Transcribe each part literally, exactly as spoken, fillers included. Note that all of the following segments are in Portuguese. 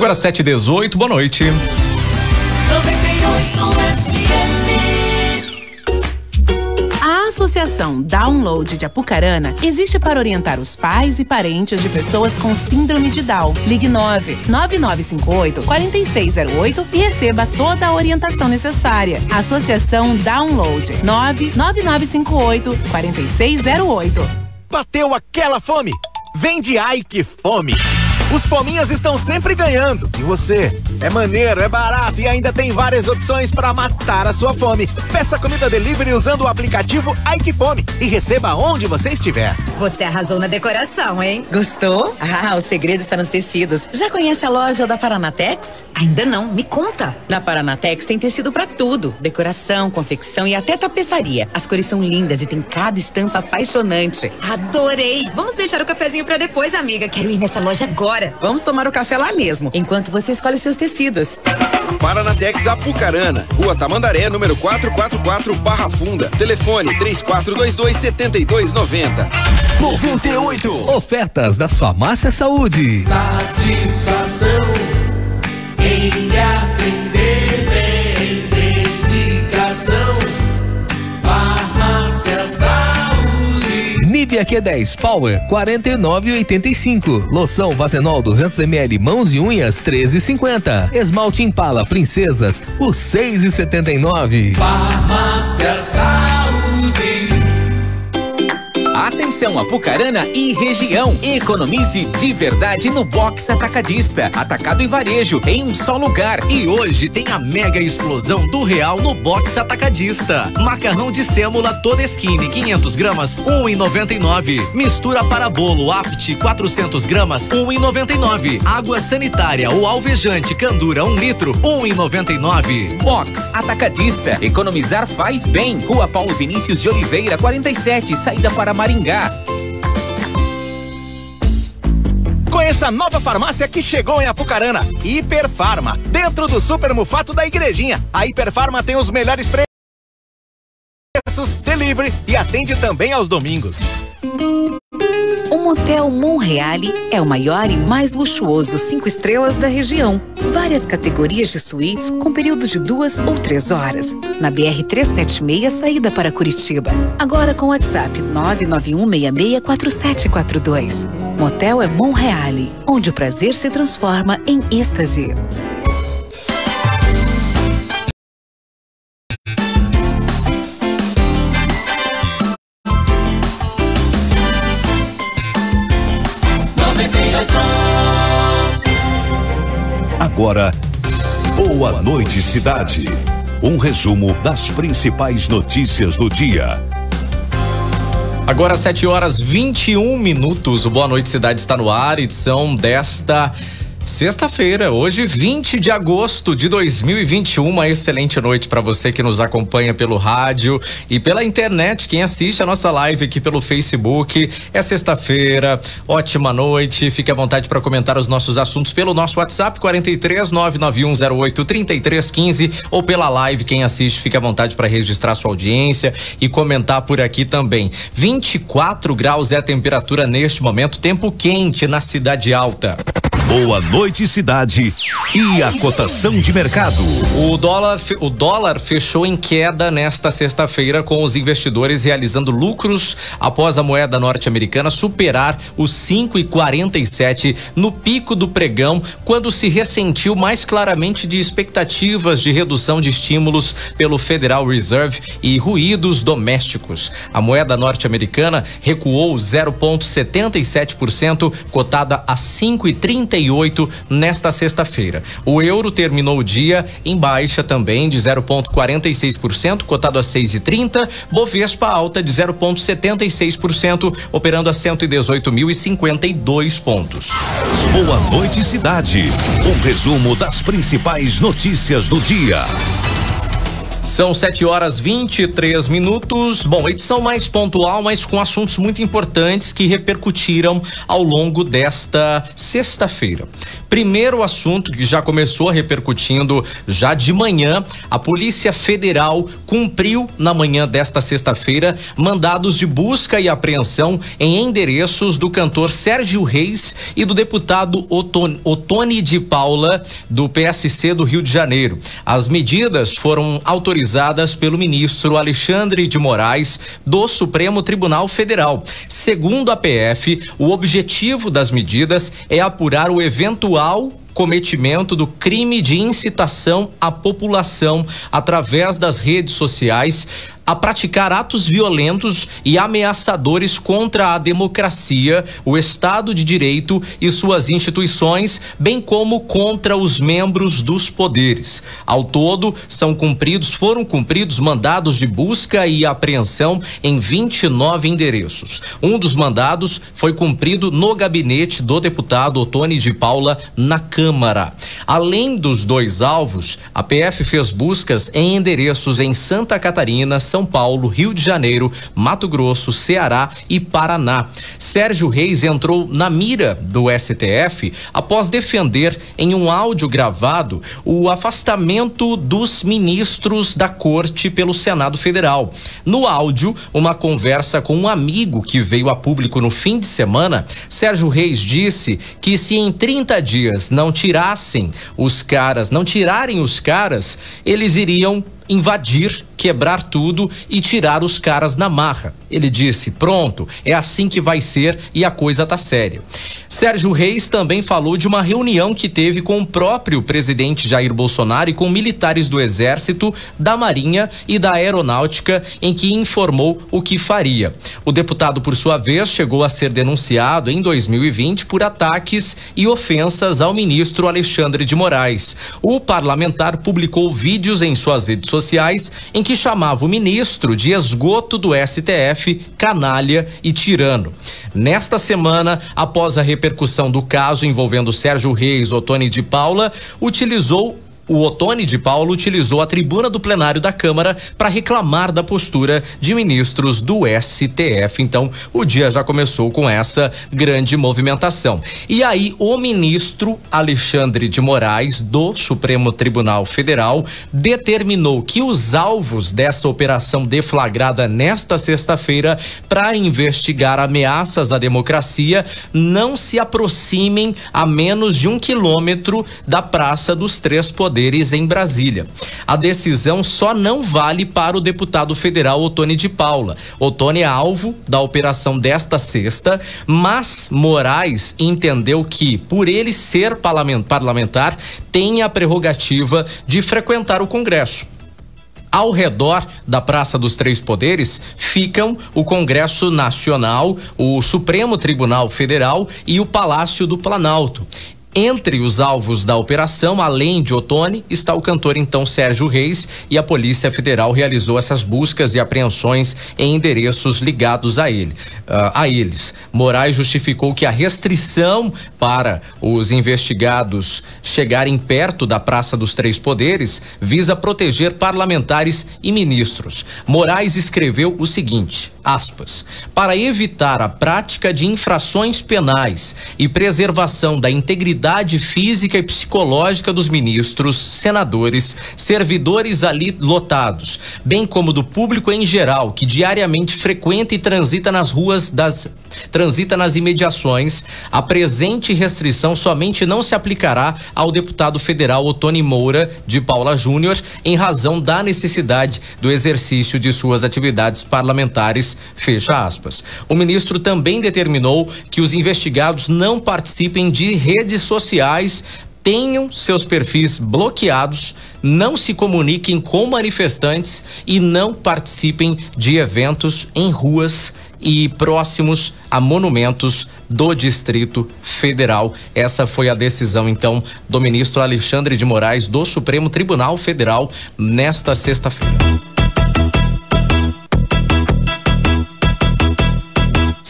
Agora sete e dezoito, boa noite. noventa e oito F M. A Associação Download de Apucarana existe para orientar os pais e parentes de pessoas com síndrome de Down. Ligue nove nove nove cinco oito, quatro seis zero oito e receba toda a orientação necessária. Associação Download nove nove nove cinco oito, quatro seis zero oito. Bateu aquela fome? Vende Ike Fome. Os fominhas estão sempre ganhando. E você? É maneiro, é barato e ainda tem várias opções para matar a sua fome. Peça comida delivery usando o aplicativo Ike Fome e receba onde você estiver. Você arrasou na decoração, hein? Gostou? Ah, o segredo está nos tecidos. Já conhece a loja da Paranatex? Ainda não, me conta. Na Paranatex tem tecido pra tudo. Decoração, confecção e até tapeçaria. As cores são lindas e tem cada estampa apaixonante. Adorei! Vamos deixar o cafezinho pra depois, amiga. Quero ir nessa loja agora. Vamos tomar o café lá mesmo, enquanto você escolhe os seus tecidos. Paranatex Apucarana, Rua Tamandaré, número quatrocentos e quarenta e quatro, Barra Funda. Telefone três quatro dois dois, sete dois nove zero. noventa e oito. Ofertas das Farmácias Saúde. Satisfação em atender bem, dedicação. Farmácia Saúde. Nivea Q dez Power quarenta e nove e oitenta e cinco. Loção Vazenol duzentos mililitros mãos e unhas treze e cinquenta. Esmalte Impala Princesas por seis e setenta e nove. Farmácia Saúde. Atenção Apucarana e região, economize de verdade no Box Atacadista, atacado e varejo em um só lugar. E hoje tem a mega explosão do real no Box Atacadista. Macarrão de sêmola Todeskine quinhentos gramas, um real e noventa e nove. Mistura para bolo Apt quatrocentos gramas, um real e noventa e nove. Água sanitária ou alvejante Candura um litro, um real e noventa e nove. Box Atacadista, economizar faz bem. Rua Paulo Vinícius de Oliveira quarenta e sete, saída para Maringá. Conheça a nova farmácia que chegou em Apucarana, Hiperfarma, dentro do Super Mufato da Igrejinha. A Hiperfarma tem os melhores preços, delivery e atende também aos domingos. O Motel Monreale é o maior e mais luxuoso cinco estrelas da região. Várias categorias de suítes com períodos de duas ou três horas. Na B R trezentos e setenta e seis, saída para Curitiba. Agora com WhatsApp nove nove um seis seis quatro sete quatro dois. Motel é Monreale, onde o prazer se transforma em êxtase. Agora, Boa Noite Cidade. Um resumo das principais notícias do dia. Agora sete horas vinte e um minutos. O Boa Noite Cidade está no ar, edição desta sexta-feira, hoje vinte de agosto de dois mil e vinte e um. Uma excelente noite para você que nos acompanha pelo rádio e pela internet, quem assiste a nossa live aqui pelo Facebook. É sexta-feira, ótima noite, fique à vontade para comentar os nossos assuntos pelo nosso WhatsApp quarenta e três, nove nove um zero oito, trinta e três quinze ou pela live, quem assiste fique à vontade para registrar sua audiência e comentar por aqui também. vinte e quatro graus é a temperatura neste momento, tempo quente na Cidade Alta. Boa Noite Cidade e a cotação de mercado. O dólar, o dólar fechou em queda nesta sexta-feira, com os investidores realizando lucros após a moeda norte-americana superar os cinco e quarenta e sete no pico do pregão, quando se ressentiu mais claramente de expectativas de redução de estímulos pelo Federal Reserve e ruídos domésticos. A moeda norte-americana recuou zero vírgula setenta e sete por cento, cotada a cinco e trinta e oito nesta sexta-feira. O euro terminou o dia em baixa também de zero vírgula quarenta e seis por cento, cotado a seis e trinta. Bovespa alta de zero vírgula setenta e seis por cento, operando a cento e dezoito mil e cinquenta e dois pontos. Boa Noite Cidade. Um resumo das principais notícias do dia. São sete horas vinte e três minutos. Bom, edição mais pontual, mas com assuntos muito importantes que repercutiram ao longo desta sexta-feira. Primeiro assunto que já começou repercutindo já de manhã, a Polícia Federal cumpriu na manhã desta sexta-feira mandados de busca e apreensão em endereços do cantor Sérgio Reis e do deputado Otoni, Otoni de Paula, do P S C do Rio de Janeiro. As medidas foram autorizadas pelo ministro Alexandre de Moraes, do Supremo Tribunal Federal. Segundo a P F, o objetivo das medidas é apurar o eventual cometimento do crime de incitação à população através das redes sociais a praticar atos violentos e ameaçadores contra a democracia, o Estado de Direito e suas instituições, bem como contra os membros dos poderes. Ao todo, são cumpridos, foram cumpridos mandados de busca e apreensão em vinte e nove endereços. Um dos mandados foi cumprido no gabinete do deputado Otoni de Paula, na Câmara. Além dos dois alvos, a P F fez buscas em endereços em Santa Catarina, São Paulo, Rio de Janeiro, Mato Grosso, Ceará e Paraná. Sérgio Reis entrou na mira do S T F após defender em um áudio gravado o afastamento dos ministros da Corte pelo Senado Federal. No áudio, uma conversa com um amigo que veio a público no fim de semana, Sérgio Reis disse que se em trinta dias não tirassem os caras, não tirarem os caras, eles iriam invadir, quebrar tudo e tirar os caras na marra. Ele disse: pronto, é assim que vai ser e a coisa tá séria. Sérgio Reis também falou de uma reunião que teve com o próprio presidente Jair Bolsonaro e com militares do Exército, da Marinha e da Aeronáutica, em que informou o que faria. O deputado, por sua vez, chegou a ser denunciado em dois mil e vinte por ataques e ofensas ao ministro Alexandre de Moraes. O parlamentar publicou vídeos em suas redes sociais em que chamava o ministro de esgoto do S T F, canalha e tirano. Nesta semana, após a repercussão do caso envolvendo Sérgio Reis, Otoni de Paula, utilizou O Otoni de Paula utilizou a tribuna do plenário da Câmara para reclamar da postura de ministros do S T F. Então, o dia já começou com essa grande movimentação. E aí, o ministro Alexandre de Moraes, do Supremo Tribunal Federal, determinou que os alvos dessa operação deflagrada nesta sexta-feira para investigar ameaças à democracia não se aproximem a menos de um quilômetro da Praça dos Três Poderes em Brasília. A decisão só não vale para o deputado federal Otoni de Paula. Otoni é alvo da operação desta sexta, mas Moraes entendeu que, por ele ser parlamentar, tem a prerrogativa de frequentar o Congresso. Ao redor da Praça dos Três Poderes ficam o Congresso Nacional, o Supremo Tribunal Federal e o Palácio do Planalto. Entre os alvos da operação, além de Otoni, está o cantor então Sérgio Reis, e a Polícia Federal realizou essas buscas e apreensões em endereços ligados a ele, uh, a eles. Moraes justificou que a restrição para os investigados chegarem perto da Praça dos Três Poderes visa proteger parlamentares e ministros. Moraes escreveu o seguinte, aspas, para evitar a prática de infrações penais e preservação da integridade física e psicológica dos ministros, senadores, servidores ali lotados, bem como do público em geral que diariamente frequenta e transita nas ruas das transita nas imediações, a presente restrição somente não se aplicará ao deputado federal Otoni Moura de Paula Júnior em razão da necessidade do exercício de suas atividades parlamentares, fecha aspas. O ministro também determinou que os investigados não participem de redes sociais, tenham seus perfis bloqueados, não se comuniquem com manifestantes e não participem de eventos em ruas e próximos a monumentos do Distrito Federal. Essa foi a decisão, então, do ministro Alexandre de Moraes, do Supremo Tribunal Federal, nesta sexta-feira.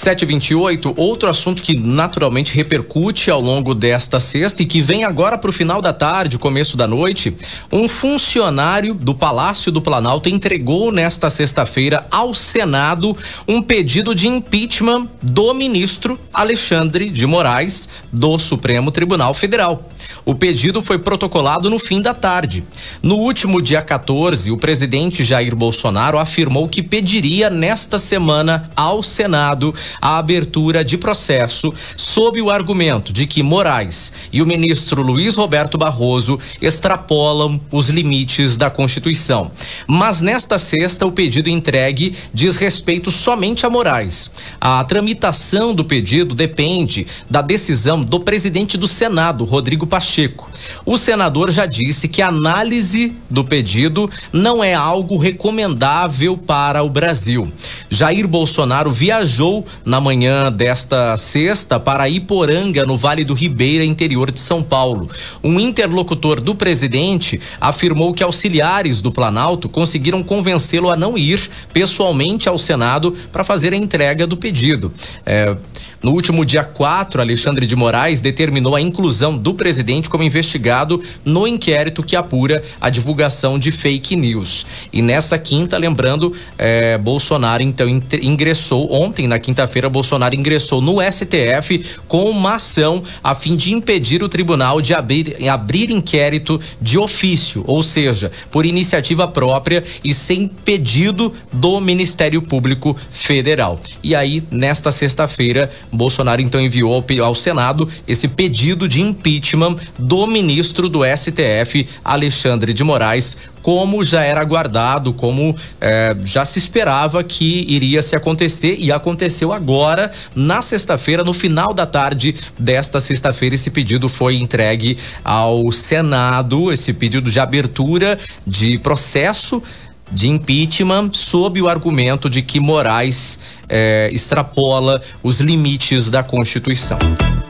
sete e vinte e oito, outro assunto que naturalmente repercute ao longo desta sexta e que vem agora para o final da tarde, começo da noite. Um funcionário do Palácio do Planalto entregou nesta sexta-feira ao Senado um pedido de impeachment do ministro Alexandre de Moraes, do Supremo Tribunal Federal. O pedido foi protocolado no fim da tarde. No último dia quatorze, o presidente Jair Bolsonaro afirmou que pediria nesta semana ao Senado a abertura de processo sob o argumento de que Moraes e o ministro Luiz Roberto Barroso extrapolam os limites da Constituição. Mas nesta sexta, o pedido entregue diz respeito somente a Moraes. A tramitação do pedido depende da decisão do presidente do Senado, Rodrigo Pacheco. O senador já disse que a análise do pedido não é algo recomendável para o Brasil. Jair Bolsonaro viajou na manhã desta sexta para Iporanga, no Vale do Ribeira, interior de São Paulo. Um interlocutor do presidente afirmou que auxiliares do Planalto conseguiram convencê-lo a não ir pessoalmente ao Senado para fazer a entrega do pedido. É, no último dia quatro, Alexandre de Moraes determinou a inclusão do presidente como investigado no inquérito que apura a divulgação de fake news. E nessa quinta, lembrando, é, Bolsonaro então ingressou, ontem na quinta-feira, Bolsonaro ingressou no S T F com uma ação a fim de impedir o tribunal de abrir, abrir inquérito de ofício, ou seja, por iniciativa própria e sem pedido do Ministério Público Federal. E aí, nesta sexta-feira, Bolsonaro então enviou ao Senado esse pedido de impeachment do ministro do S T F, Alexandre de Moraes, como já era aguardado, como eh, já se esperava que iria se acontecer, e aconteceu agora, na sexta-feira, no final da tarde desta sexta-feira. Esse pedido foi entregue ao Senado, esse pedido de abertura de processo de impeachment sob o argumento de que Moraes eh, extrapola os limites da Constituição.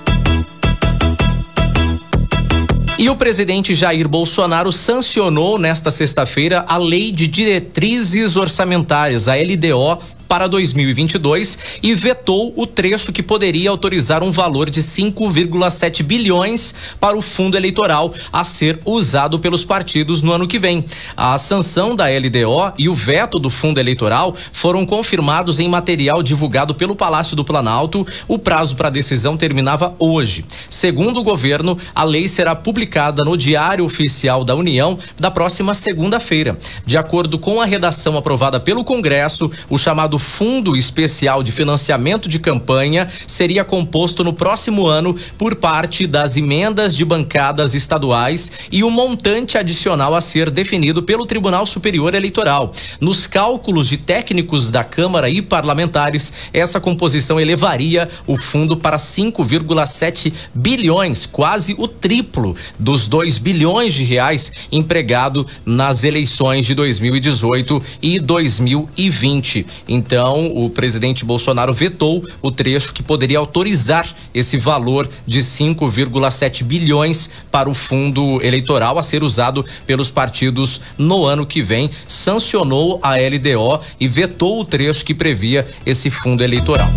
E o presidente Jair Bolsonaro sancionou nesta sexta-feira a Lei de Diretrizes Orçamentárias, a L D O, para dois mil e vinte e dois e vetou o trecho que poderia autorizar um valor de cinco vírgula sete bilhões para o fundo eleitoral a ser usado pelos partidos no ano que vem. A sanção da L D O e o veto do fundo eleitoral foram confirmados em material divulgado pelo Palácio do Planalto. O prazo para a decisão terminava hoje. Segundo o governo, a lei será publicada no Diário Oficial da União da próxima segunda-feira. De acordo com a redação aprovada pelo Congresso, o chamado Fundo Especial de Financiamento de Campanha seria composto no próximo ano por parte das emendas de bancadas estaduais e um montante adicional a ser definido pelo Tribunal Superior Eleitoral. Nos cálculos de técnicos da Câmara e parlamentares, essa composição elevaria o fundo para cinco vírgula sete bilhões, quase o triplo dos dois bilhões de reais empregado nas eleições de dois mil e dezoito e dois mil e vinte. Então, o presidente Bolsonaro vetou o trecho que poderia autorizar esse valor de cinco vírgula sete bilhões para o fundo eleitoral a ser usado pelos partidos no ano que vem. Sancionou a L D O e vetou o trecho que previa esse fundo eleitoral.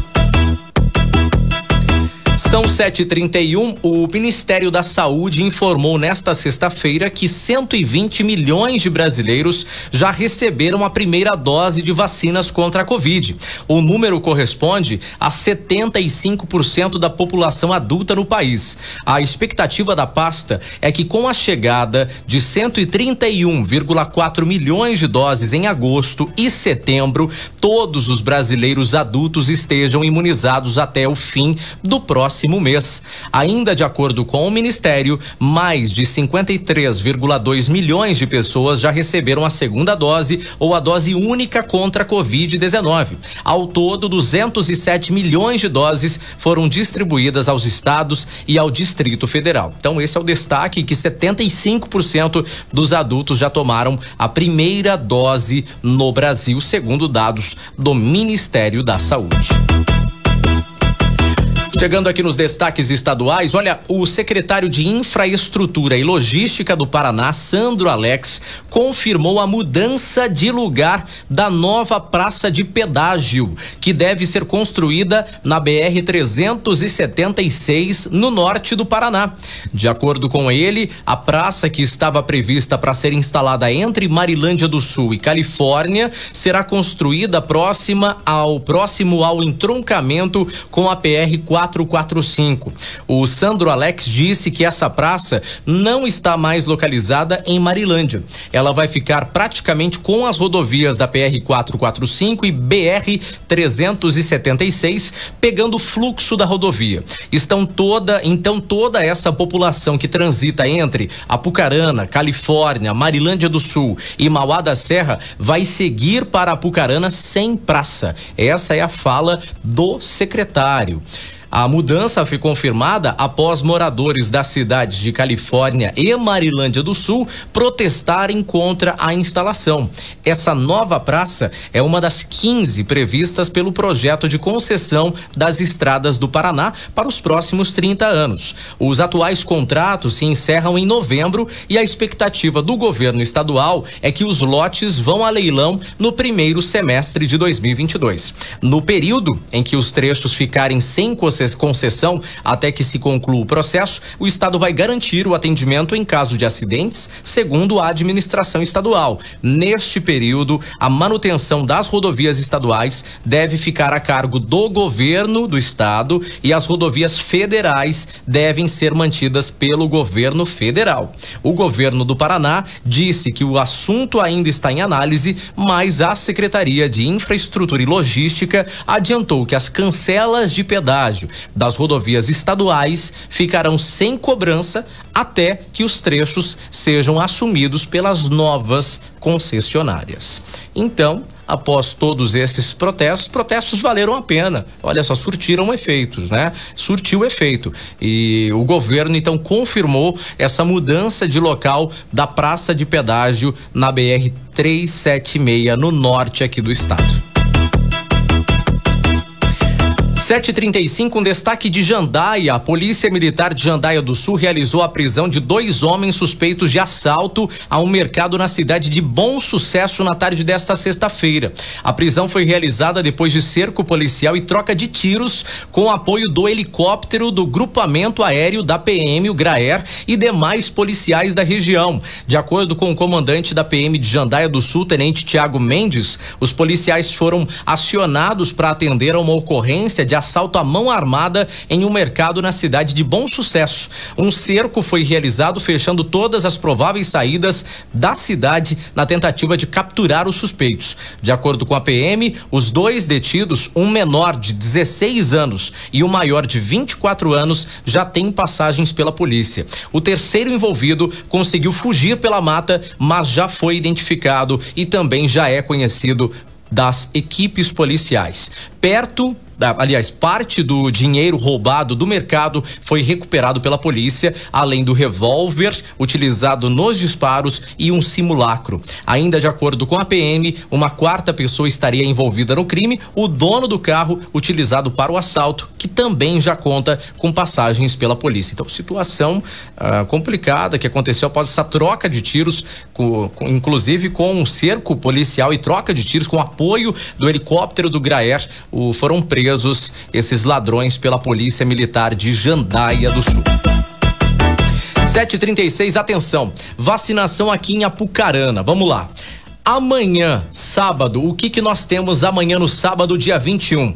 São sete e trinta e um. O Ministério da Saúde informou nesta sexta-feira que cento e vinte milhões de brasileiros já receberam a primeira dose de vacinas contra a Covid. O número corresponde a setenta e cinco por cento da população adulta no país. A expectativa da pasta é que, com a chegada de cento e trinta e um vírgula quatro milhões de doses em agosto e setembro, todos os brasileiros adultos estejam imunizados até o fim do próximo mês. Ainda de acordo com o Ministério, mais de cinquenta e três vírgula dois milhões de pessoas já receberam a segunda dose ou a dose única contra a Covid dezenove. Ao todo, duzentos e sete milhões de doses foram distribuídas aos estados e ao Distrito Federal. Então, esse é o destaque, que setenta e cinco por cento dos adultos já tomaram a primeira dose no Brasil, segundo dados do Ministério da Saúde. Chegando aqui nos destaques estaduais, olha, o secretário de Infraestrutura e Logística do Paraná, Sandro Alex, confirmou a mudança de lugar da nova praça de pedágio, que deve ser construída na B R trezentos e setenta e seis, no norte do Paraná. De acordo com ele, a praça, que estava prevista para ser instalada entre Marilândia do Sul e Califórnia, será construída próxima ao próximo ao entroncamento com a P R quatrocentos e quarenta e cinco. O Sandro Alex disse que essa praça não está mais localizada em Marilândia. Ela vai ficar praticamente com as rodovias da P R quatrocentos e quarenta e cinco e B R trezentos e setenta e seis, pegando o fluxo da rodovia. Estão toda, então toda essa população que transita entre Apucarana, Califórnia, Marilândia do Sul e Mauá da Serra vai seguir para Apucarana sem praça. Essa é a fala do secretário. A mudança foi confirmada após moradores das cidades de Califórnia e Marilândia do Sul protestarem contra a instalação. Essa nova praça é uma das quinze previstas pelo projeto de concessão das estradas do Paraná para os próximos trinta anos. Os atuais contratos se encerram em novembro e a expectativa do governo estadual é que os lotes vão a leilão no primeiro semestre de dois mil e vinte e dois. No período em que os trechos ficarem sem concessão concessão até que se conclua o processo, o Estado vai garantir o atendimento em caso de acidentes, segundo a administração estadual. Neste período, a manutenção das rodovias estaduais deve ficar a cargo do governo do estado e as rodovias federais devem ser mantidas pelo governo federal. O governo do Paraná disse que o assunto ainda está em análise, mas a Secretaria de Infraestrutura e Logística adiantou que as cancelas de pedágio das rodovias estaduais ficarão sem cobrança até que os trechos sejam assumidos pelas novas concessionárias. Então, após todos esses protestos, protestos valeram a pena. Olha só, surtiram efeitos, né? Surtiu efeito. E o governo, então, confirmou essa mudança de local da praça de pedágio na B R trezentos e setenta e seis, no norte aqui do estado. sete e trinta e cinco, um destaque de Jandaia. A Polícia Militar de Jandaia do Sul realizou a prisão de dois homens suspeitos de assalto a um mercado na cidade de Bom Sucesso na tarde desta sexta-feira. A prisão foi realizada depois de cerco policial e troca de tiros com apoio do helicóptero do grupamento aéreo da P M, o Graer, e demais policiais da região. De acordo com o comandante da P M de Jandaia do Sul, Tenente Tiago Mendes, os policiais foram acionados para atender a uma ocorrência de assalto à mão armada em um mercado na cidade de Bom Sucesso. Um cerco foi realizado fechando todas as prováveis saídas da cidade na tentativa de capturar os suspeitos. De acordo com a P M, os dois detidos, um menor de dezesseis anos e um maior de vinte e quatro anos, já têm passagens pela polícia. O terceiro envolvido conseguiu fugir pela mata, mas já foi identificado e também já é conhecido das equipes policiais. Perto Aliás, parte do dinheiro roubado do mercado foi recuperado pela polícia, além do revólver utilizado nos disparos e um simulacro. Ainda de acordo com a P M, uma quarta pessoa estaria envolvida no crime, o dono do carro utilizado para o assalto, que também já conta com passagens pela polícia. Então, situação ah, complicada que aconteceu após essa troca de tiros, com, com, inclusive com um cerco policial e troca de tiros com apoio do helicóptero do Graer. O, foram presos esses ladrões pela Polícia Militar de Jandaia do Sul. sete e trinta e seis, atenção, vacinação aqui em Apucarana, vamos lá. Amanhã, sábado, o que que nós temos amanhã no sábado, dia vinte e um?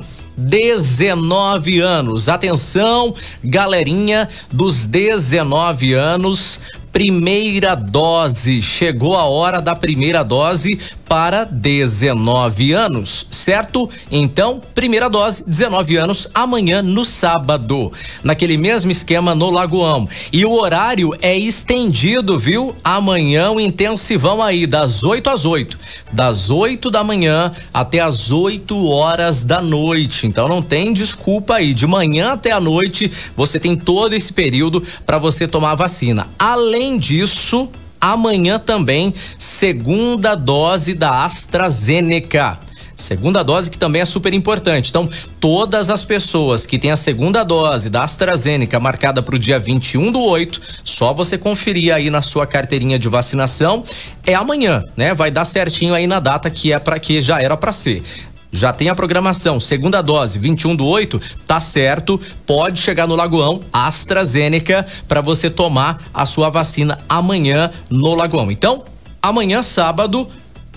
dezenove anos, atenção, galerinha dos dezenove anos, primeira dose, chegou a hora da primeira dose para dezenove anos, certo? Então, primeira dose, dezenove anos, amanhã no sábado, naquele mesmo esquema no Lagoão. E o horário é estendido, viu? Amanhã o intensivão aí, das oito às oito, das oito da manhã até as oito horas da noite. Então não tem desculpa aí, de manhã até a noite você tem todo esse período para você tomar a vacina. Além disso, amanhã também, segunda dose da AstraZeneca. Segunda dose que também é super importante. Então, todas as pessoas que têm a segunda dose da AstraZeneca marcada para o dia vinte e um do oito, só você conferir aí na sua carteirinha de vacinação. É amanhã, né? Vai dar certinho aí na data que é para que já era para ser. Já tem a programação, segunda dose, vinte e um do oito, tá certo, pode chegar no Lagoão, AstraZeneca, para você tomar a sua vacina amanhã no Lagoão. Então, amanhã, sábado,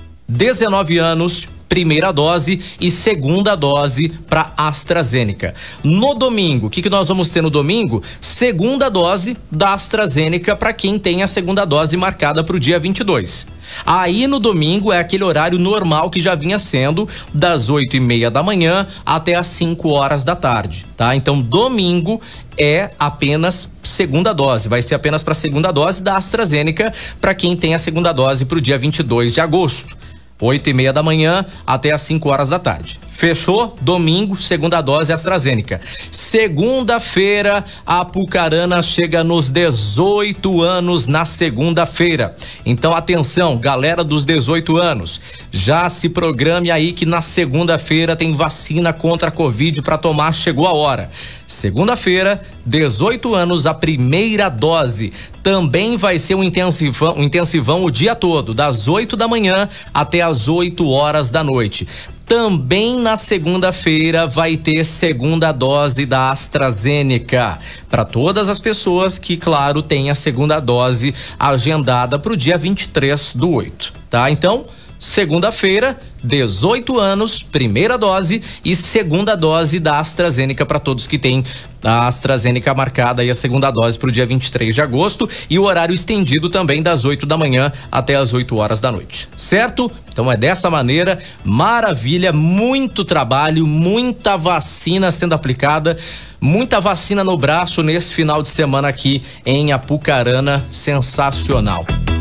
dezenove anos, primeira dose e segunda dose para AstraZeneca. No domingo, o que, que nós vamos ter no domingo? Segunda dose da AstraZeneca para quem tem a segunda dose marcada para o dia vinte e dois. Aí no domingo é aquele horário normal que já vinha sendo das oito e meia da manhã até as cinco horas da tarde, tá? Então domingo é apenas segunda dose, vai ser apenas para segunda dose da AstraZeneca para quem tem a segunda dose para o dia vinte e dois de agosto. oito e meia da manhã até as cinco horas da tarde. Fechou? Domingo, segunda dose AstraZeneca. Segunda-feira, a Apucarana chega nos dezoito anos na segunda-feira. Então, atenção, galera dos dezoito anos, já se programe aí que na segunda-feira tem vacina contra a Covid para tomar, chegou a hora. Segunda-feira, dezoito anos, a primeira dose. Também vai ser um intensivão, um intensivão o dia todo, das oito da manhã até as oito horas da noite. Também na segunda-feira vai ter segunda dose da AstraZeneca para todas as pessoas que, claro, têm a segunda dose agendada para o dia vinte e três do oito, tá? Então, segunda-feira, dezoito anos, primeira dose e segunda dose da AstraZeneca para todos que têm a AstraZeneca marcada e a segunda dose para o dia vinte e três de agosto e o horário estendido também das oito da manhã até as oito horas da noite, certo? Então é dessa maneira, maravilha, muito trabalho, muita vacina sendo aplicada, muita vacina no braço nesse final de semana aqui em Apucarana, sensacional.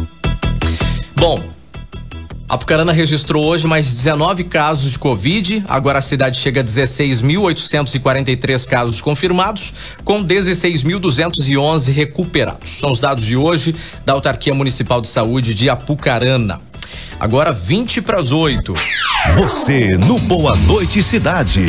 Bom, Apucarana registrou hoje mais dezenove casos de Covid, agora a cidade chega a dezesseis mil oitocentos e quarenta e três casos confirmados, com dezesseis mil duzentos e onze recuperados. São os dados de hoje da Autarquia Municipal de Saúde de Apucarana. Agora vinte para as oito. Você no Boa Noite Cidade.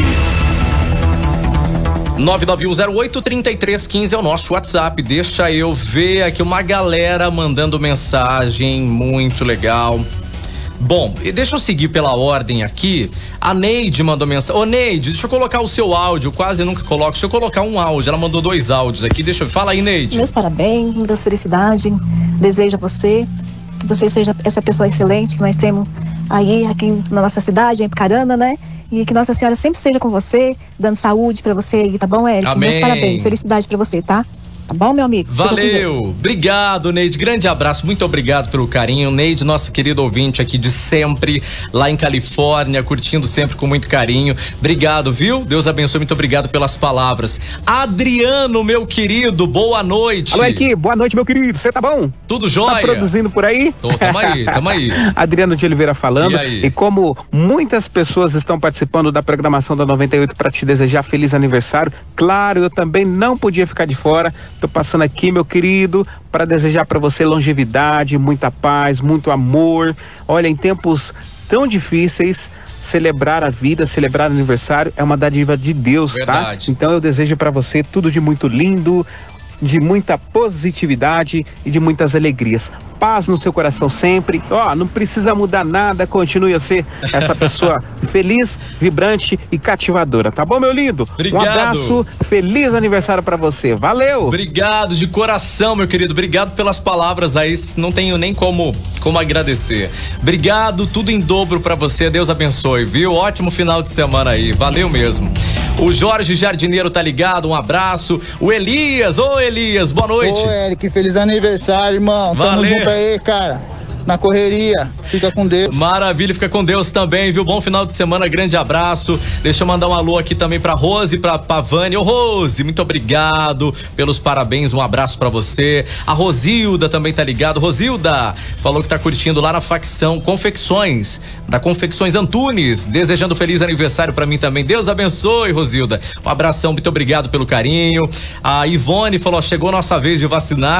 nove nove um zero oito, três três um cinco é o nosso WhatsApp. Deixa eu ver aqui uma galera mandando mensagem muito legal. Bom, e deixa eu seguir pela ordem aqui. A Neide mandou mensagem. Ô Neide, deixa eu colocar o seu áudio, quase nunca coloco. Deixa eu colocar um áudio, ela mandou dois áudios aqui. Deixa eu... Fala aí, Neide. Meus parabéns, muitas felicidades. Desejo a você que você seja essa pessoa excelente que nós temos aí aqui na nossa cidade, em Apucarana, né? E que Nossa Senhora sempre esteja com você, dando saúde pra você aí, tá bom, Érico? Amém. Meus parabéns, felicidade pra você, tá? Tá bom, meu amigo? Valeu, obrigado, Neide, grande abraço, muito obrigado pelo carinho. Neide, nossa querida ouvinte aqui de sempre, lá em Califórnia, curtindo sempre com muito carinho. Obrigado, viu? Deus abençoe, muito obrigado pelas palavras. Adriano, meu querido, boa noite. Alô, aqui, boa noite, meu querido, você tá bom? Tudo jóia? Tá produzindo por aí? Tô, tamo aí, tamo aí. Adriano de Oliveira falando. E aí? E como muitas pessoas estão participando da programação da noventa e oito para te desejar feliz aniversário, claro, eu também não podia ficar de fora. Tô passando aqui, meu querido, para desejar para você longevidade, muita paz, muito amor. Olha, em tempos tão difíceis, celebrar a vida, celebrar o aniversário é uma dádiva de Deus, verdade, tá? Então eu desejo para você tudo de muito lindo, de muita positividade e de muitas alegrias. Paz no seu coração sempre. Ó, oh, não precisa mudar nada, continue a ser essa pessoa feliz, vibrante e cativadora, tá bom, meu lindo? Obrigado. Um abraço, feliz aniversário pra você, valeu! Obrigado de coração, meu querido, obrigado pelas palavras aí, não tenho nem como, como agradecer. Obrigado, tudo em dobro pra você, Deus abençoe, viu? Ótimo final de semana aí, valeu mesmo. O Jorge Jardineiro tá ligado, um abraço. O Elias, ô Elias, boa noite. Ô Eric, feliz aniversário, irmão. Valeu. Tamo junto aí, cara. Na correria, fica com Deus. Maravilha, fica com Deus também, viu? Bom final de semana, grande abraço. Deixa eu mandar um alô aqui também pra Rose, pra Pavani. Ô Rose, muito obrigado pelos parabéns, um abraço pra você. A Rosilda também tá ligado. Rosilda falou que tá curtindo lá na facção Confecções, da Confecções Antunes, desejando feliz aniversário pra mim também. Deus abençoe, Rosilda. Um abração, muito obrigado pelo carinho. A Ivone falou, chegou nossa vez de vacinar.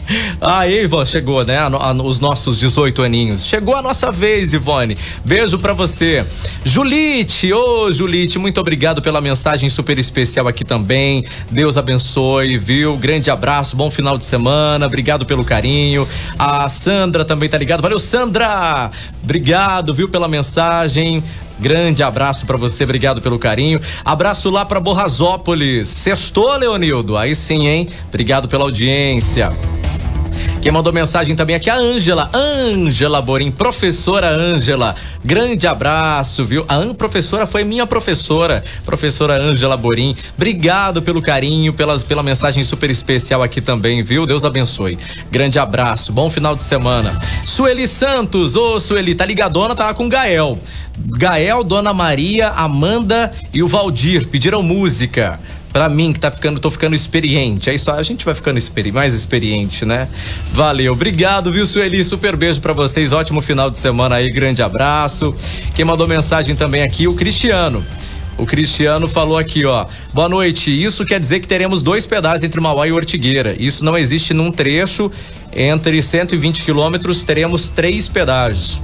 Aí, Ivone, chegou, né? A, a, os nossos dezoito aninhos. Chegou a nossa vez, Ivone. Beijo pra você. Julite, ô oh, Julite, muito obrigado pela mensagem super especial aqui também. Deus abençoe, viu? Grande abraço, bom final de semana. Obrigado pelo carinho. A Sandra também tá ligado. Valeu, Sandra! Obrigado, viu, pela mensagem. Grande abraço pra você, obrigado pelo carinho. Abraço lá pra Borrazópolis. Sextou, Leonildo? Aí sim, hein? Obrigado pela audiência. Quem mandou mensagem também aqui é a Ângela, Ângela Borim, professora Ângela, grande abraço, viu? A An, professora foi minha professora, professora Ângela Borim, obrigado pelo carinho, pelas, pela mensagem super especial aqui também, viu? Deus abençoe, grande abraço, bom final de semana. Sueli Santos, ô Sueli, tá ligadona, tá lá com Gael, Gael, Dona Maria, Amanda e o Valdir, pediram música. Pra mim, que tá ficando, tô ficando experiente. Aí só a gente vai ficando experi mais experiente, né? Valeu, obrigado, viu, Sueli? Super beijo pra vocês, ótimo final de semana aí, grande abraço. Quem mandou mensagem também aqui, o Cristiano. O Cristiano falou aqui, ó. Boa noite, isso quer dizer que teremos dois pedágios entre Mauá e Ortigueira. Isso não existe num trecho entre cento e vinte quilômetros, teremos três pedágios.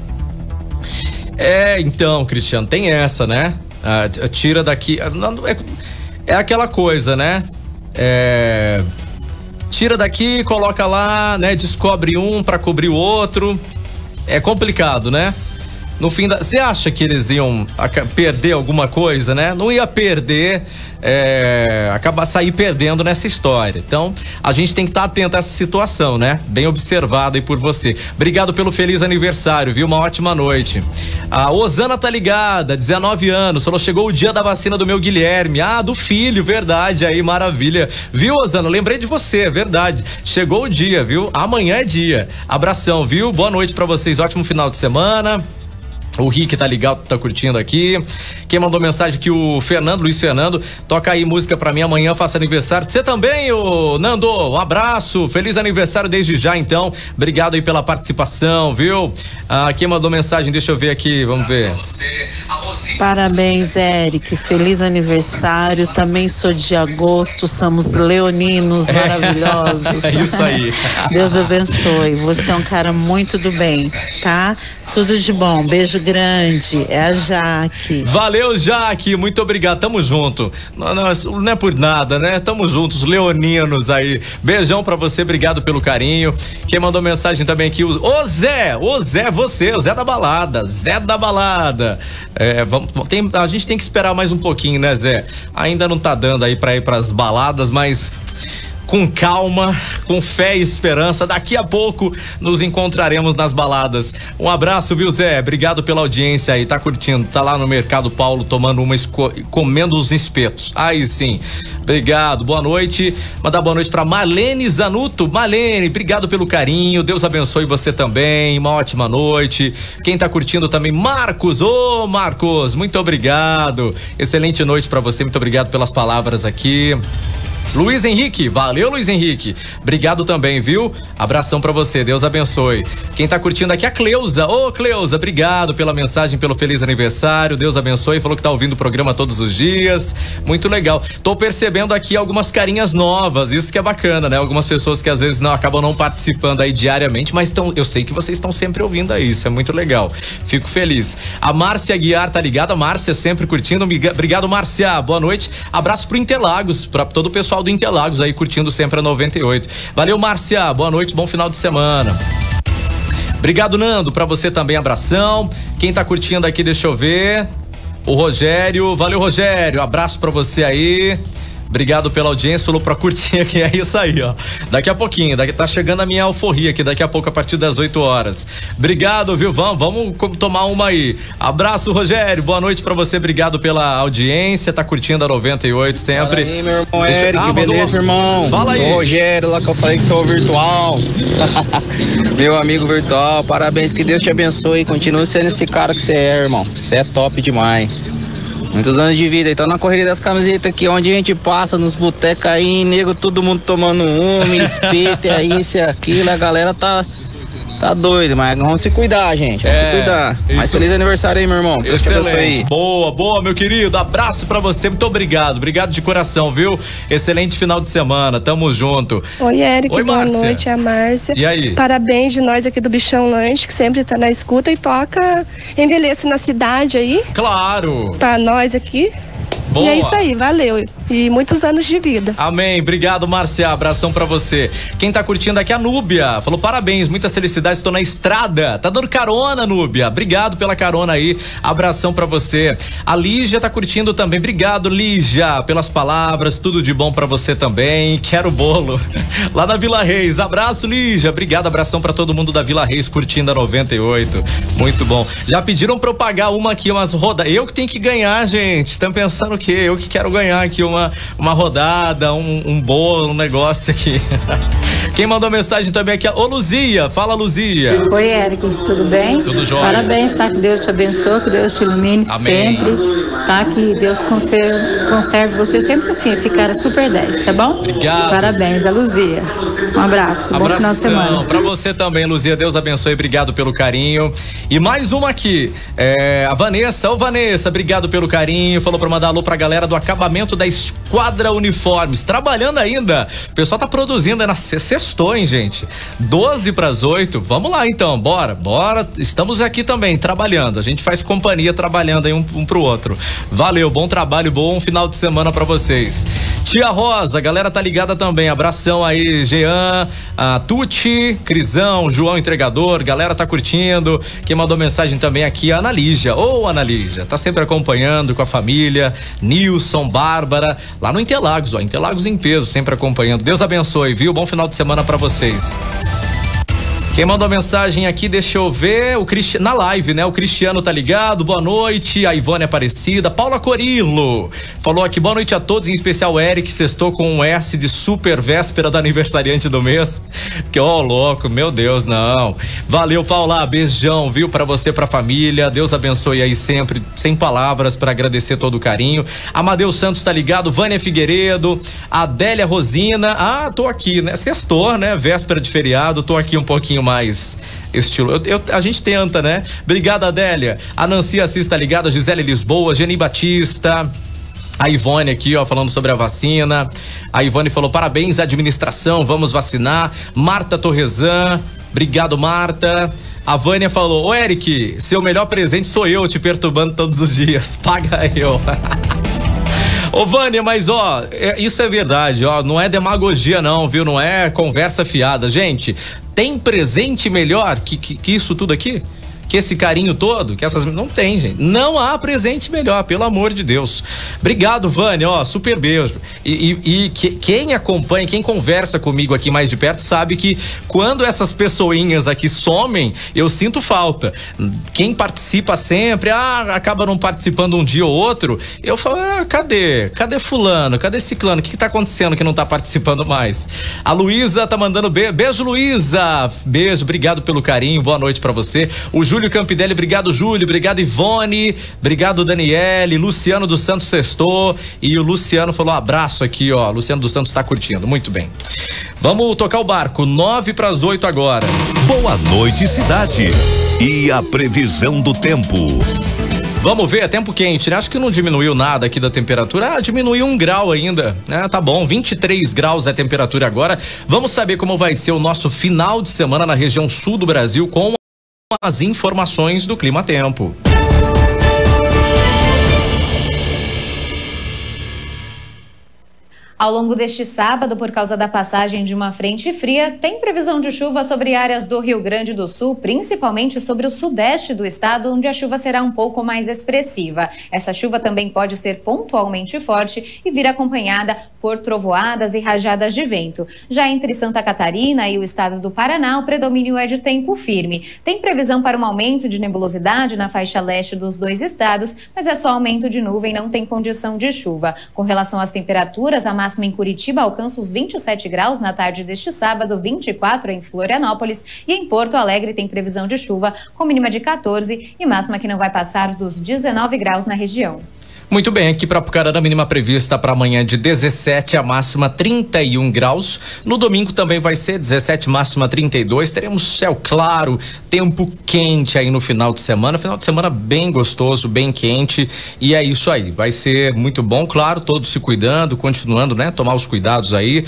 É, então, Cristiano, tem essa, né? Ah, tira daqui... Não, é, É aquela coisa, né? É... Tira daqui, coloca lá, né? Descobre um pra cobrir o outro. É complicado, né? No fim da... Você acha que eles iam perder alguma coisa, né? Não ia perder, é... acabar sair perdendo nessa história. Então, a gente tem que estar atento a essa situação, né? Bem observada aí por você. Obrigado pelo feliz aniversário, viu? Uma ótima noite. A Osana tá ligada, dezenove anos, falou, chegou o dia da vacina do meu Guilherme. Ah, do filho, verdade, aí, maravilha. Viu, Osana? Lembrei de você, verdade. Chegou o dia, viu? Amanhã é dia. Abração, viu? Boa noite pra vocês, ótimo final de semana. O Rick tá ligado, tá curtindo aqui. Quem mandou mensagem aqui, o Fernando, Luiz Fernando. Toca aí música pra mim, amanhã faço aniversário. Você também, ô Nando, um abraço. Feliz aniversário desde já, então. Obrigado aí pela participação, viu? Ah, quem mandou mensagem, deixa eu ver aqui, vamos ver. Parabéns, Eric. Feliz aniversário. Também sou de agosto, somos leoninos maravilhosos. É isso aí. Deus abençoe. Você é um cara muito do bem, tá? Tudo de bom. Beijo grande. É a Jaque. Valeu, Jaque. Muito obrigado. Tamo junto. Não, não, não é por nada, né? Tamo juntos, leoninos aí. Beijão pra você. Obrigado pelo carinho. Quem mandou mensagem também aqui, o Ô Zé. Ô Zé, você. O Zé da Balada. Zé da Balada. É, vamos, tem, a gente tem que esperar mais um pouquinho, né, Zé? Ainda não tá dando aí pra ir pras baladas, mas... com calma, com fé e esperança, daqui a pouco nos encontraremos nas baladas. Um abraço, viu, Zé? Obrigado pela audiência aí, tá curtindo, tá lá no Mercado Paulo tomando uma, comendo os espetos. Aí sim, obrigado, boa noite. Mandar boa noite pra Marlene Zanuto. Marlene, obrigado pelo carinho, Deus abençoe você também, uma ótima noite. Quem tá curtindo também, Marcos, ô Marcos, muito obrigado. Excelente noite pra você, muito obrigado pelas palavras aqui. Luiz Henrique, valeu Luiz Henrique, obrigado também, viu? Abração pra você, Deus abençoe. Quem tá curtindo aqui é a Cleusa, ô Cleusa, obrigado pela mensagem, pelo feliz aniversário, Deus abençoe, falou que tá ouvindo o programa todos os dias, muito legal. Tô percebendo aqui algumas carinhas novas, isso que é bacana, né? Algumas pessoas que às vezes não acabam não participando aí diariamente, mas tão, eu sei que vocês estão sempre ouvindo aí, isso é muito legal, fico feliz. A Márcia Guiar tá ligada, a Márcia sempre curtindo, obrigado Márcia, boa noite, abraço pro Interlagos, pra todo o pessoal do Interlagos aí curtindo sempre a noventa e oito. Valeu, Márcia, boa noite, bom final de semana. Obrigado, Nando, pra você também, abração. Quem tá curtindo aqui, deixa eu ver. O Rogério, valeu, Rogério, abraço pra você aí. Obrigado pela audiência, falou pra curtir aqui, é isso aí, ó. Daqui a pouquinho, daqui, tá chegando a minha alforria aqui, daqui a pouco, a partir das oito horas. Obrigado, viu? Vamos, vamos tomar uma aí. Abraço, Rogério, boa noite pra você, obrigado pela audiência, tá curtindo a noventa e oito sempre. Fala aí, meu irmão Deixa... Eric, ah, beleza, mandou... irmão? Fala aí. Sou o Rogério, lá que eu falei que sou virtual. Meu amigo virtual, parabéns, que Deus te abençoe, continue sendo esse cara que você é, irmão. Você é top demais. Muitos anos de vida, então na correria das camisetas aqui, onde a gente passa, nos botecos aí, nego, todo mundo tomando um, me espeta aí, isso e aquilo, a galera tá, Tá doido, mas vamos se cuidar, gente. Vamos É, se cuidar. Mas isso. feliz aniversário aí, meu irmão. Deus te abençoe aí. Excelente. Boa, boa, meu querido. Abraço pra você. Muito obrigado. Obrigado de coração, viu? Excelente final de semana. Tamo junto. Oi, Eric. Oi, boa Márcia. noite, é a Márcia. E aí? Parabéns de nós aqui do Bichão Lanche, que sempre tá na escuta e toca Envelheço na Cidade aí. Claro. Pra nós aqui. Boa. E é isso aí, valeu. E muitos anos de vida. Amém. Obrigado, Márcia. Abração pra você. Quem tá curtindo aqui é a Núbia. Falou parabéns, muitas felicidades. Estou na estrada. Tá dando carona, Núbia. Obrigado pela carona aí. Abração pra você. A Lígia tá curtindo também. Obrigado, Lígia, pelas palavras. Tudo de bom pra você também. Quero bolo. Lá na Vila Reis. Abraço, Lígia. Obrigado. Abração pra todo mundo da Vila Reis curtindo a noventa e oito. Muito bom. Já pediram pra eu pagar uma aqui, umas rodas. Eu que tenho que ganhar, gente. Estão pensando o quê? Eu que quero ganhar aqui uma, uma rodada, um, um bolo, um negócio aqui. Quem mandou mensagem também aqui é ô Luzia. Fala, Luzia. Oi, Eric, tudo bem? Tudo jóia. Parabéns, tá? Que Deus te abençoe, que Deus te ilumine Amém. sempre, tá? Que Deus conserve, conserve você sempre assim, esse cara super dez, tá bom? Obrigado. Parabéns, a Luzia. Um abraço, bom final de semana. Abração pra você também, Luzia. Deus abençoe. Obrigado pelo carinho. E mais uma aqui. É, a Vanessa. Ô, Vanessa, obrigado pelo carinho. Falou pra mandar alô pra galera do acabamento da Esquadra Uniformes. Trabalhando ainda. O pessoal tá produzindo aí na sextou, hein, gente? doze pras oito. Vamos lá, então. Bora, bora. Estamos aqui também, trabalhando. A gente faz companhia trabalhando aí um, um pro outro. Valeu, bom trabalho, bom final de semana pra vocês. Tia Rosa, a galera tá ligada também. Abração aí, Jean, a Tuti, Crisão, João Entregador, galera tá curtindo. Quem mandou mensagem também aqui é a Ana Lígia. Ô, Ana Lígia, tá sempre acompanhando com a família. Nilson, Bárbara, lá no Interlagos, ó, Interlagos em peso, sempre acompanhando. Deus abençoe, viu? Bom final de semana pra vocês. Quem mandou mensagem aqui, deixa eu ver, o Cristi... na live, né? O Cristiano tá ligado, boa noite, a Ivone Aparecida, Paula Corillo, falou aqui, boa noite a todos, em especial o Eric, sextou com um S de super véspera do aniversariante do mês, que ó, oh, louco, meu Deus, não. Valeu, Paula, beijão, viu, pra você, pra família, Deus abençoe aí sempre, sem palavras pra agradecer todo o carinho. Amadeus Santos tá ligado, Vânia Figueiredo, Adélia Rosina, ah, tô aqui, né? Sextou, né? Véspera de feriado, tô aqui um pouquinho mais estilo. Eu, eu, a gente tenta, né? Obrigado, Adélia. A Nancy Assis tá ligada, a Gisele Lisboa, Geni Batista. A Ivone aqui, ó, falando sobre a vacina. A Ivone falou, parabéns à administração, vamos vacinar. Marta Torrezan, obrigado, Marta. A Vânia falou, ô Eric, seu melhor presente sou eu te perturbando todos os dias. Paga eu. Ô, Vânia, mas ó, é, isso é verdade, ó, não é demagogia não, viu? Não é conversa fiada. Gente, tem presente melhor que, que, que isso tudo aqui? Que esse carinho todo, que essas... Não tem, gente. Não há presente melhor, pelo amor de Deus. Obrigado, Vânia, ó, super beijo. E, e, e que, quem acompanha, quem conversa comigo aqui mais de perto, sabe que quando essas pessoinhas aqui somem, eu sinto falta. Quem participa sempre, ah, acaba não participando um dia ou outro, eu falo, ah, cadê? Cadê fulano? Cadê ciclano? O que que tá acontecendo que não tá participando mais? A Luísa tá mandando be... beijo, Luísa. Beijo, obrigado pelo carinho, boa noite pra você. O Júlio Campidelli, obrigado, Júlio, obrigado, Ivone, obrigado, Daniele, Luciano dos Santos sextou, e o Luciano falou abraço aqui, ó, Luciano dos Santos tá curtindo, muito bem. Vamos tocar o barco, nove para as oito agora. Boa noite, cidade. E a previsão do tempo. Vamos ver, é tempo quente, né? Acho que não diminuiu nada aqui da temperatura. Ah, diminuiu um grau ainda, né? Tá bom, vinte e três graus é a temperatura agora. Vamos saber como vai ser o nosso final de semana na região sul do Brasil com as informações do Clima Tempo. Ao longo deste sábado, por causa da passagem de uma frente fria, tem previsão de chuva sobre áreas do Rio Grande do Sul, principalmente sobre o sudeste do estado, onde a chuva será um pouco mais expressiva. Essa chuva também pode ser pontualmente forte e vir acompanhada por trovoadas e rajadas de vento. Já entre Santa Catarina e o estado do Paraná, o predomínio é de tempo firme. Tem previsão para um aumento de nebulosidade na faixa leste dos dois estados, mas é só aumento de nuvem, não tem condição de chuva. Com relação às temperaturas, a máxima em Curitiba alcança os vinte e sete graus na tarde deste sábado, vinte e quatro em Florianópolis, e em Porto Alegre tem previsão de chuva com mínima de quatorze e máxima que não vai passar dos dezenove graus na região. Muito bem, aqui para Apucarana, a mínima prevista para amanhã de dezessete, a máxima trinta e um graus. No domingo também vai ser dezessete, máxima trinta e dois. Teremos céu claro, tempo quente aí no final de semana. Final de semana bem gostoso, bem quente. E é isso aí. Vai ser muito bom, claro, todos se cuidando, continuando, né? Tomar os cuidados aí.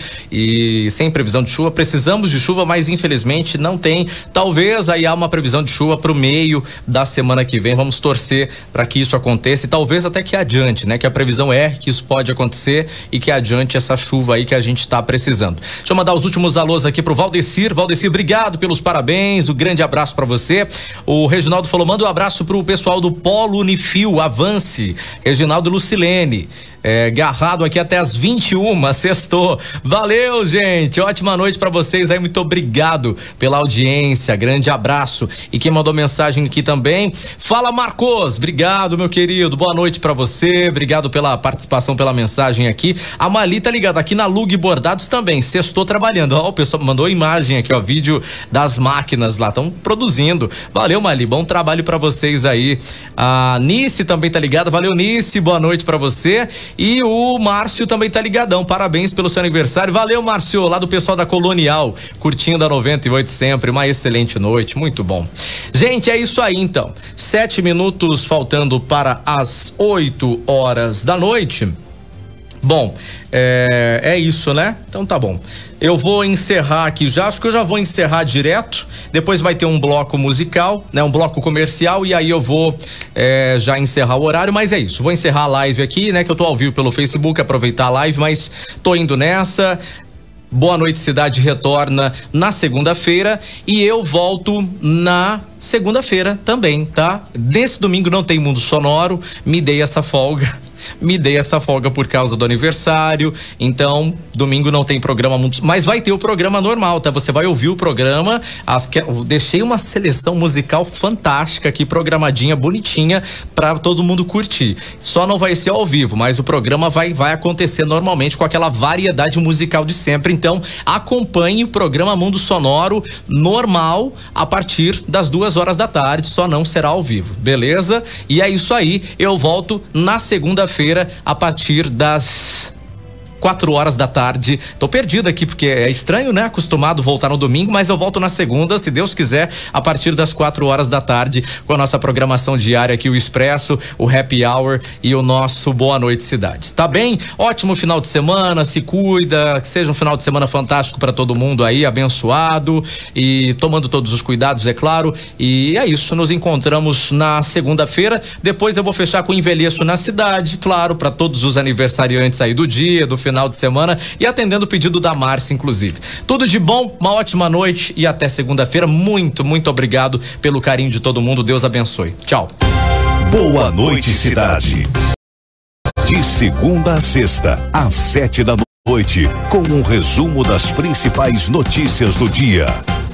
E sem previsão de chuva. Precisamos de chuva, mas infelizmente não tem. Talvez aí há uma previsão de chuva para o meio da semana que vem. Vamos torcer para que isso aconteça e talvez até que adiante. Adiante, né? Que a previsão é que isso pode acontecer e que adiante essa chuva aí que a gente está precisando. Deixa eu mandar os últimos alôs aqui pro Valdecir. Valdecir, obrigado pelos parabéns, um grande abraço para você. O Reginaldo falou, manda um abraço pro pessoal do Polo Unifil, Avance. Reginaldo Lucilene. É, garrado aqui até as vinte e uma, sextou. Valeu, gente. Ótima noite pra vocês aí. Muito obrigado pela audiência. Grande abraço. E quem mandou mensagem aqui também, fala Marcos. Obrigado, meu querido. Boa noite pra você. Obrigado pela participação, pela mensagem aqui. A Mali tá ligada aqui na Lug Bordados também. Sextou trabalhando. Ó, o pessoal mandou imagem aqui, ó. Vídeo das máquinas lá. Estão produzindo. Valeu, Mali. Bom trabalho pra vocês aí. A Nice também tá ligada. Valeu, Nice. Boa noite pra você. E o Márcio também tá ligadão, parabéns pelo seu aniversário, valeu Márcio, lá do pessoal da Colonial, curtindo a noventa e oito sempre, uma excelente noite, muito bom. Gente, é isso aí então, sete minutos faltando para as oito horas da noite. Bom, é, é isso, né? Então tá bom. Eu vou encerrar aqui já, acho que eu já vou encerrar direto, depois vai ter um bloco musical, né? Um bloco comercial e aí eu vou é, já encerrar o horário, mas é isso, vou encerrar a live aqui, né? Que eu tô ao vivo pelo Facebook, aproveitar a live, mas tô indo nessa. Boa Noite Cidade retorna na segunda-feira e eu volto na segunda-feira também, tá? Nesse domingo não tem Mundo Sonoro, me dei essa folga. Me dei essa folga por causa do aniversário, então domingo não tem programa muito, mas vai ter o programa normal, tá? Você vai ouvir o programa, as, que, deixei uma seleção musical fantástica aqui, programadinha, bonitinha, pra todo mundo curtir. Só não vai ser ao vivo, mas o programa vai, vai acontecer normalmente com aquela variedade musical de sempre, então acompanhe o programa Mundo Sonoro normal a partir das duas horas da tarde, só não será ao vivo, beleza? E é isso aí, eu volto na segunda-feira a partir das quatro horas da tarde. Tô perdido aqui porque é estranho, né? Acostumado voltar no domingo, mas eu volto na segunda, se Deus quiser, a partir das quatro horas da tarde, com a nossa programação diária aqui, o Expresso, o Happy Hour e o nosso Boa Noite Cidades. Tá bem? Ótimo final de semana, se cuida, que seja um final de semana fantástico para todo mundo aí, abençoado e tomando todos os cuidados, é claro. E é isso, nos encontramos na segunda-feira. Depois eu vou fechar com o Envelheço na Cidade, claro, para todos os aniversariantes aí do dia, do final final de semana e atendendo o pedido da Márcia, inclusive. Tudo de bom, uma ótima noite e até segunda-feira. Muito, muito obrigado pelo carinho de todo mundo. Deus abençoe. Tchau. Boa Noite Cidade. De segunda a sexta, às sete da noite, com um resumo das principais notícias do dia.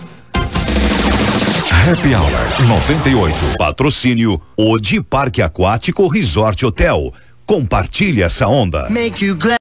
Happy Hour noventa e oito. Patrocínio Odi Parque Aquático Resort Hotel. Compartilhe essa onda. Make you glad.